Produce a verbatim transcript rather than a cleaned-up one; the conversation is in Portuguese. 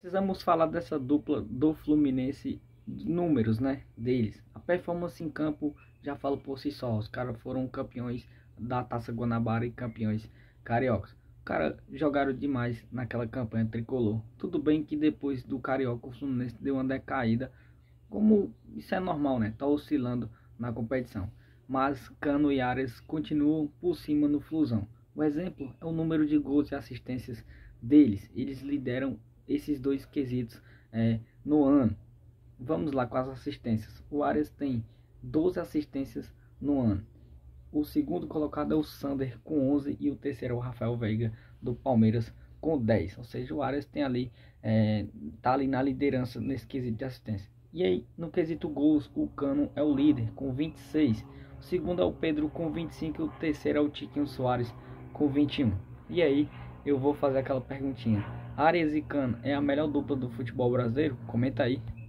Precisamos falar dessa dupla do Fluminense, números, né, deles. A performance em campo já fala por si só. Os caras foram campeões da Taça Guanabara e campeões cariocas. Os caras jogaram demais naquela campanha tricolor. Tudo bem que depois do Carioca o Fluminense deu uma decaída, como isso é normal, né? Tá oscilando na competição. Mas Cano e Arias continuam por cima no Flusão. O exemplo é o número de gols e assistências deles. Eles lideram esses dois quesitos é, no ano. Vamos lá com as assistências. O Arias tem doze assistências no ano. O segundo colocado é o Sander com onze e o terceiro é o Rafael Veiga do Palmeiras com dez. Ou seja, o Arias tem ali, é, tá ali na liderança nesse quesito de assistência. E aí, no quesito gols, o Cano é o líder com vinte e seis. O segundo é o Pedro com vinte e cinco e o terceiro é o Tiquinho Soares com vinte e um. E aí, eu vou fazer aquela perguntinha. Arias e Cano é a melhor dupla do futebol brasileiro? Comenta aí.